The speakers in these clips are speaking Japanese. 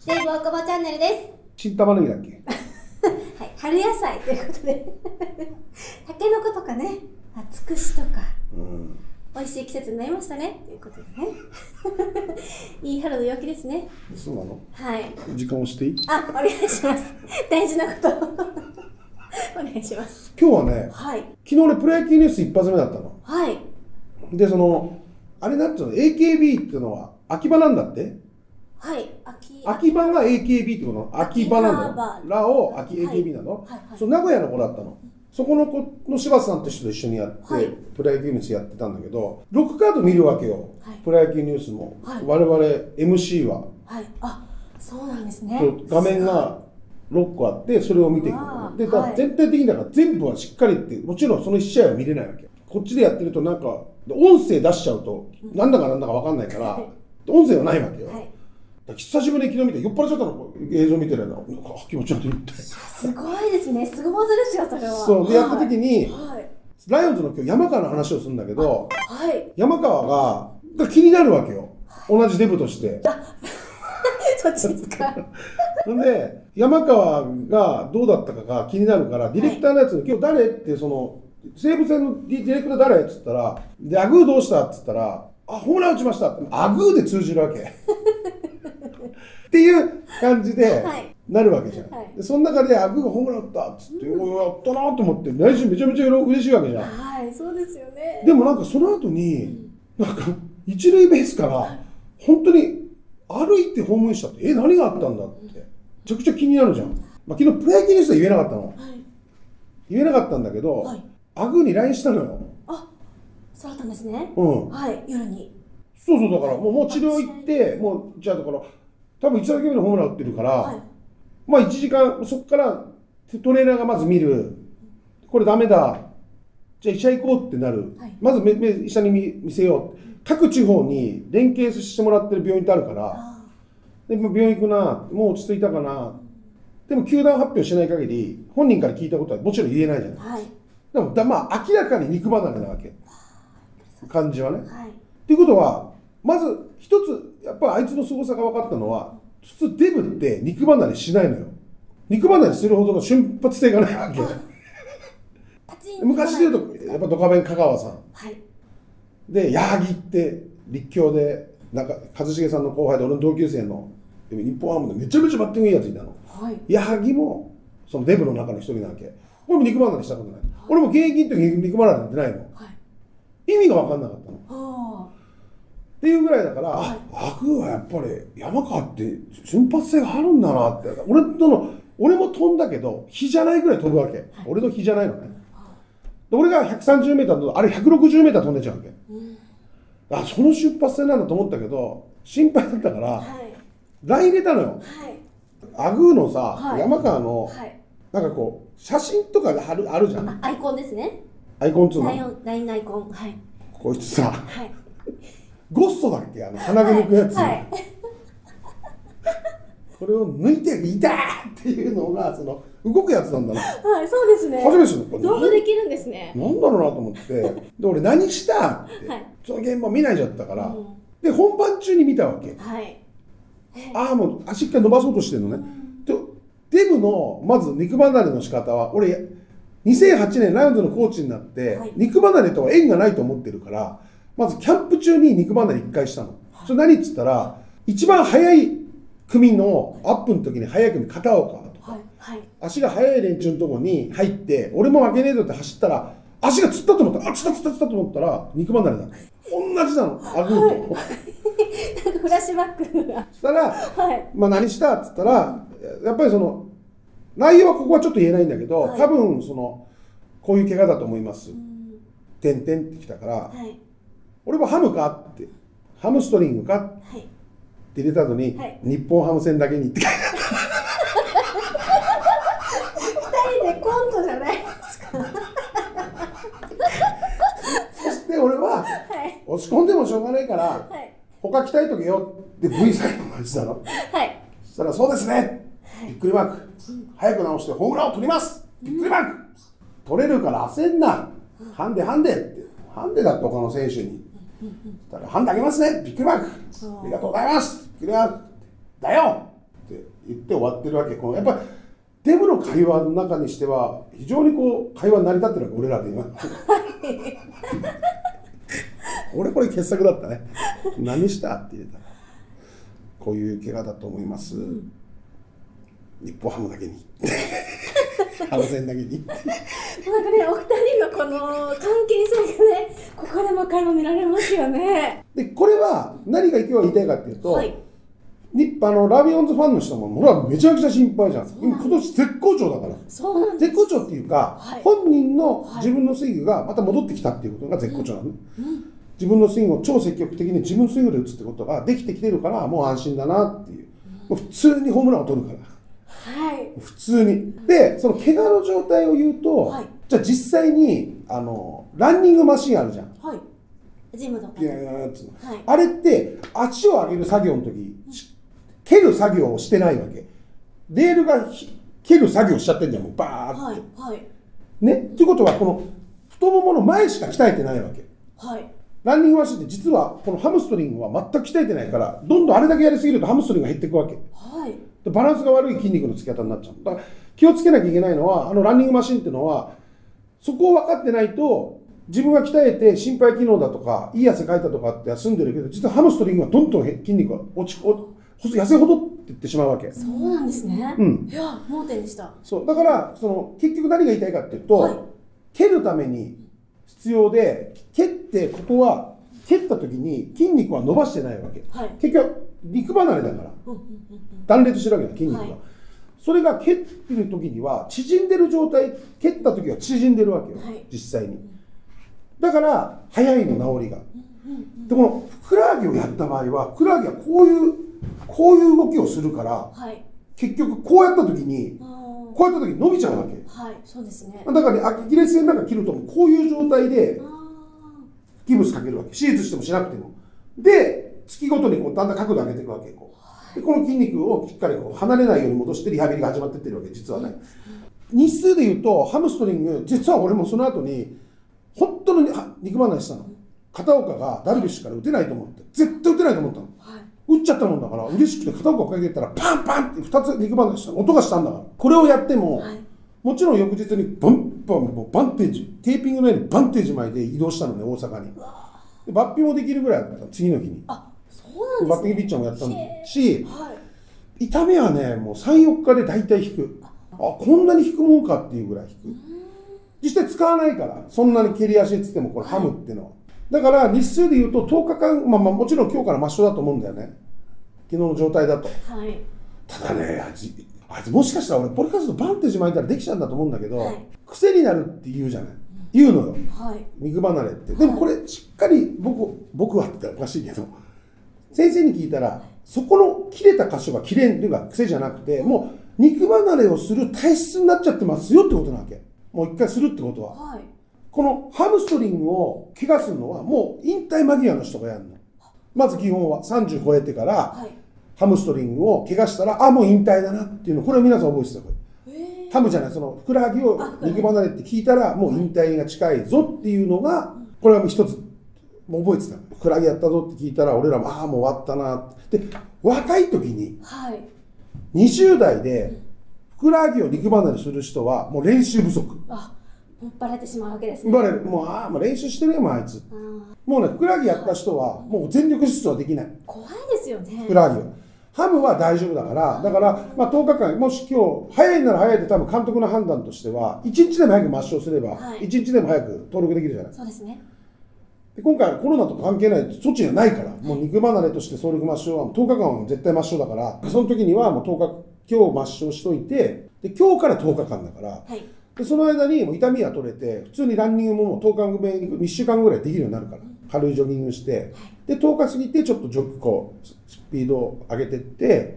デイブ大久保チャンネルです。 新玉ねぎだっけはい、春野菜ということでたけのことかね、つくしとか、美味しい季節になりましたねということでねいい春の陽気ですね。 そうなの？ はい。 時間をしていい？ お願いします。大事なことお願いします。 今日はね、 はい、 昨日俺プロ野球ニュース一発目だったの。 はい。で、 あれなんていうの、AKB っていうのは秋葉なんだって。 はい。 秋葉が AKB ってことの秋葉なの。ラをAKB なの。そう、名古屋の子だったの。そこの子の柴田さんって人と一緒にやって、プロ野球ニュースやってたんだけど、ロックカード見るわけよ。プロ野球ニュースも。我々 MC は。 はい。そうなんですね。 画面が6個あって、それを見ていくの。で、全体的にだから全部はしっかりって、もちろんその1試合は見れないわけ。こっちでやってるとなんか、音声出しちゃうと、なんだか分かんないから、音声はないわけよ。久しぶりに昨日見て、酔っ払っちゃったの、映像見てるの。気持ち悪いって。 すごいですね。すご技ですよ、それは。 そう。で、やった時に、ライオンズの今日山川の話をするんだけど、山川が気になるわけよ。同じデブとして。 そっちですか。 ほんで、山川がどうだったかが気になるから、ディレクターのやつに、今日誰って、西武戦のディレクター誰っつったら、で、アグーどうしたっつったら、ホームラン打ちましたって、アグーで通じるわけ。っていう感じでなるわけじゃん。でその中でアグーがホームラン打ったっつって、やったなと思って、内心めちゃめちゃ嬉しいわけじゃん。 はい、そうですよね。 でもなんかその後に、なんか一塁ベースから、本当に歩いてホームインしたって、何があったんだって、めちゃくちゃ気になるじゃん。昨日プロ野球ニュースは言えなかったの。言えなかったんだけど、アグーに LINE したのよ。 そうだったんですね。はい、夜に。 そう、だからもう治療行って、もうじゃあだから、多分1打席目のホームラン打ってるから、まあ1時間、そこからトレーナーがまず見る。これダメだ。じゃあ医者行こうってなる。まず医者に見せよう。各地方に連携してもらってる病院ってあるから、で病院行くな、もう落ち着いたかな。でも球団発表しない限り、本人から聞いたことはもちろん言えないじゃない。でもまあ明らかに肉離れなわけ。感じはね。っていうことは、まず一つ、やっぱりあいつの凄さが分かったのは、普通デブって肉離れしないのよ。肉離れするほどの瞬発性がないわけ。昔で言うと、やっぱドカベン香川さん。で、矢作って立教で、なんか一茂さんの後輩で俺の同級生の、日本ハムでめちゃめちゃバッティングいいやついたの。矢作も、そのデブの中の一人なわけ。俺も肉離れしたことない。俺も現役の時肉離れなんてないの。意味が分かんなかったの。っていうぐらいだから、アグーはやっぱり山川って瞬発性があるんだなって。俺も飛んだけど、比じゃないぐらい飛ぶわけ。俺の比じゃないのね。で俺が130メーター、あれ160メーター飛んでちゃうわけ。その瞬発性なんだと思ったけど、心配だったから、LINE 入れたのよ。アグーのさ、山川の、なんかこう、写真とかがあるじゃん。 アイコンですね。 アイコンっつうの。 LINE のアイコン。 こいつさ、ゴッソだっけ、鼻毛抜くやつ。これを抜いていたっていうのが、動くやつなんだな。 そうですね。 初めて知った。 動画できるんですね。 なんだろうなと思って。で、俺何したって、その現場見ないじゃったから。で、本番中に見たわけ。もう足一回伸ばそうとしてるのね。デブの、まず肉離れの仕方は、俺、2008年ライオンズのコーチになって、肉離れとは縁がないと思ってるから、まずキャンプ中に肉離れ1回したの。それ何っつったら、一番速い組のアップの時に速い組片岡とか、足が速い連中のとこに入って、俺も負けねえぞって走ったら、足がつったと思ったら、つったと思ったら、肉離れだ。同じなの、アグーと。 なんかフラッシュバックが。 そしたら、まあ何したっつったら、やっぱり内容はここはちょっと言えないんだけど、多分こういう怪我だと思います。てんてんってきたから、俺もハムかって、ハムストリングかって入れたのに、日本ハム戦だけにって書いてあった。 2人でコントじゃないですか。 そして俺は、落ち込んでもしょうがないから、他来たいとけよって V サイドのしたの。そしたら、そうですね。びっくりマーク。早く直してホームランを取ります。びっくりマーク。取れるから焦んな。ハンデって。ハンデだって他の選手に。そしたら、ハンデあげますね。びっくりマーク。ありがとうございます。びっくりマーク。だよって言って終わってるわけ。このやっぱりデブの会話の中にしては非常にこう会話に成り立ってるわけ、俺らで今。俺これ傑作だったね。何したって言えたらこういう怪我だと思います。日本ハムだけに。ハム戦だけに。 なんかね、お二人のこの関係性がね、ここでも垣間見られますよね。 で、これは何が今日は言いたいかっていうと、 はい、 ラビオンズファンの人も、俺はめちゃくちゃ心配じゃん。今年絶好調だから。 そうなんです。 絶好調っていうか、 はい、 本人の自分のスイングがまた戻ってきたっていうことが絶好調なのね。自分のスイングを超積極的に自分のスイングで打つってことができてきてるから、もう安心だなっていう。もう普通にホームランを取るから。 はい、 普通に。で、その怪我の状態を言うと、はい、じゃあ実際にランニングマシンあるじゃん。 はい。ジムとか。 あれって足を上げる作業の時、蹴る作業をしてないわけ。レールが蹴る作業しちゃってんじゃん、もうバーって。 はいはい、 ね。っていうことは、この太ももの前しか鍛えてないわけ。 はい。 ランニングマシンって実はこのハムストリングは全く鍛えてないから、どんどんあれだけやりすぎるとハムストリングが減っていくわけ。 はい。 バランスが悪い筋肉のつき方になっちゃう。だから気をつけなきゃいけないのは、ランニングマシンっていうのは、そこを分かってないと、自分が鍛えて心肺機能だとか、いい汗かいたとかって休んでるけど、実はハムストリングはどんどん筋肉が痩せほどっていってしまうわけ。 そうなんですね。 うん。 いや、盲点でした。 そう。だから、結局何が言いたいかっていうと、はい、蹴るために必要で、蹴って、ここは、蹴った時に筋肉は伸ばしてないわけ。はい、結局、肉離れだから。断裂してるわけだ、筋肉が。はい、それが蹴ってる時には、縮んでる状態、蹴った時は縮んでるわけよ、はい、実際に。だから、早いの、治りが。で、このふくらはぎをやった場合は、ふくらはぎはこういう動きをするから、はい、結局こうやった時に、こうやった時に伸びちゃうわけ。 はい、そうですね。 だから、ね、アキレス腱なんか切ると、こういう状態で、ギブスかけるわけ。手術してもしなくても。で、月ごとにこうだんだん角度上げていくわけ。でこの筋肉をしっかりこう離れないように戻してリハビリが始まっていってるわけ、実はね。日数で言うと、ハムストリング、実は俺もその後に、本当に肉離れしたの。片岡がダルビッシュから打てないと思って、絶対打てないと思ったの。はい、打っちゃったもんだから、嬉しくて片岡をかけてたら、パンパンって2つ肉離れした音がしたんだから。これをやっても、はい、もちろん翌日にバンテージ、テーピングのようにバンテージ前で移動したのね、大阪に。バッピングもできるぐらいだった、次の日に。 あ、そうなんですね。 バッティングピッチャーもやったし、はい、痛みはね、もう3、4日で大体引く。こんなに引くもんかっていうぐらい引く。実際使わないから、そんなに蹴り足って言っても、これハムっていうのは。だから日数で言うと10日間、もちろん今日から抹消だと思うんだよね。昨日の状態だと。はい、ただね、あいつもしかしたら俺、ポリカスとバンテージ巻いたらできちゃうんだと思うんだけど、はい、癖になるって言うじゃない。言うのよ。はい、肉離れって。でもこれ、しっかり僕はって言ったらおかしいけど、先生に聞いたら、そこの切れた箇所が切れるが癖じゃなくて、もう肉離れをする体質になっちゃってますよってことなわけ。もう一回するってことは。はい、このハムストリングを怪我するのはもう引退間際の人がやるの。まず基本は30超えてから、はい、ハムストリングを怪我したら、もう引退だなっていうの、これを皆さん覚えてた。ハムじゃない、そのふくらはぎを肉離れって聞いたら、もう引退が近いぞっていうのが、これは一つ、もう覚えてた。ふくらはぎやったぞって聞いたら、俺らも、もう終わったなって。で、若い時に、20代で、ふくらはぎを肉離れする人は、もう練習不足。 バレてしまうわけですね。 バレる。もう練習してねえもん、あいつ。もうね、ふくらはぎやった人は、もう全力疾走はできない。 怖いですよね。 ふくらはぎは。ハムは大丈夫だから、10日間、もし今日、早いなら早いって多分監督の判断としては、1日でも早く抹消すれば、1日でも早く登録できるじゃない。 そうですね。 で今回コロナと関係ない措置がないから、もう肉離れとして登録抹消は10日間は絶対抹消だから、その時にはもう今日抹消しといて、で今日から10日間だから、はい、でその間にもう痛みが取れて、普通にランニングももう10日目、1週間ぐらいできるようになるから、軽いジョギングして、で10日過ぎてちょっとスピードを上げていって、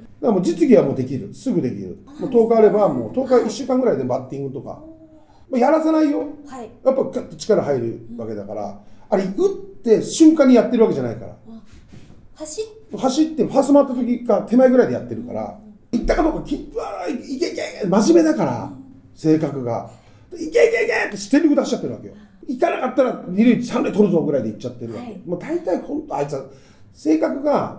だからもう実技はもうできる、すぐできる、もう10日あれば、もう10日、1週間ぐらいでバッティングとか、やらせないよ、はい、やっぱガッと力入るわけだから、あれ、打って瞬間にやってるわけじゃないから、走ってファースト回った時か手前ぐらいでやってるから、行ったかどうか、いけいけ、真面目だから、性格が、いけいけいけって全力出しちゃってるわけよ。行かなかったら2塁3塁取るぞぐらいで行っちゃってるわけ、はい、もう大体本当あいつは性格が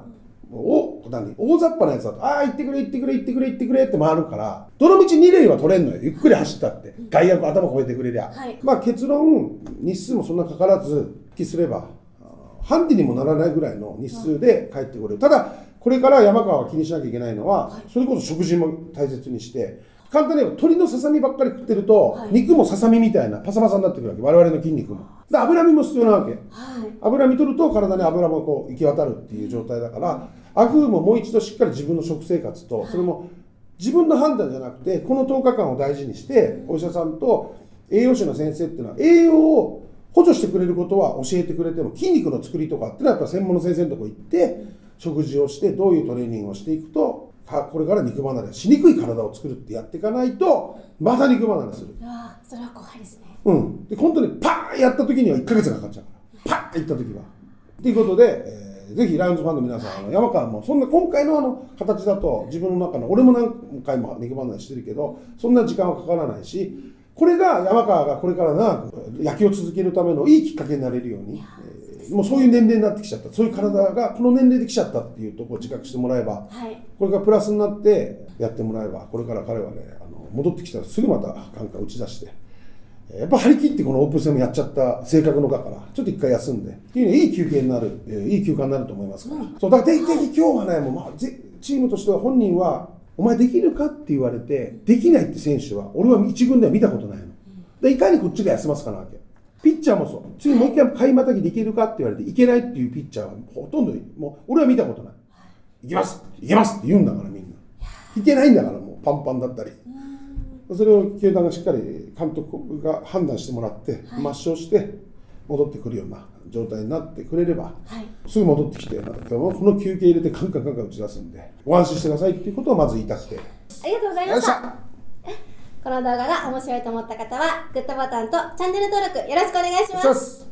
大雑把なやつだと、ああ、行ってくれ、行ってくれ、行ってくれ、行ってくれって回るから、どの道2塁は取れんのよ。ゆっくり走ったって。外野頭越えてくれりゃ。 はい、 まあ結論、日数もそんなかからず、復帰すれば、ハンディにもならないぐらいの日数で帰ってくれる。ただ、これから山川が気にしなきゃいけないのは、それこそ食事も大切にして、簡単に言えば鶏のささみばっかり食ってると、肉もささみみたいなパサパサになってくるわけ。我々の筋肉も。で、脂身も必要なわけ。脂身取ると体に脂もこう行き渡るっていう状態だから、アグーももう一度しっかり自分の食生活と、それも自分の判断じゃなくて、この10日間を大事にして、お医者さんと栄養士の先生っていうのは、栄養を補助してくれることは教えてくれても、筋肉の作りとかっていうのはやっぱ専門の先生のとこ行って、食事をして、どういうトレーニングをしていくと、これから肉離れしにくい体を作るってやっていかないと、また肉離れする。 それは怖いですね。 で、本当にパーンやった時には1ヶ月かかっちゃうから。パーンいった時は。ということで、ぜひライオンズファンの皆さん、山川も、そんな今回の形だと、自分の中の、俺も何回も肉離れしてるけど、そんな時間はかからないし、これが山川がこれから長く野球を続けるためのいいきっかけになれるように、もうそういう年齢になってきちゃった、そういう体がこの年齢できちゃったっていうところを自覚してもらえば、これがプラスになってやってもらえば、これから彼はね、戻ってきたらすぐまたカンカン打ち出して、やっぱ張り切ってこのオープン戦もやっちゃった性格のだから、ちょっと一回休んで、っていうのいい休憩になる、いい休暇になると思いますから。そうだから定期的今日はね、もうまあチームとしては本人は、お前できるかって言われて、できないって選手は、俺は一軍では見たことないの。でいかにこっちが休ますかなわけ。ピッチャーもそう。次もう一回買いまたぎできるかって言われて、いけないっていうピッチャーはほとんど、もう俺は見たことない。いけます、いけますって言うんだからみんな。いけないんだからもうパンパンだったり。それを球団がしっかり監督が判断してもらって、抹消して戻ってくるような状態になってくれれば、すぐ戻ってきて、この休憩入れてカンカンカンカン打ち出すんで、ご安心してくださいっていうことをまず言いたくて。 ありがとうございました。この動画が面白いと思った方はグッドボタンとチャンネル登録よろしくお願いします。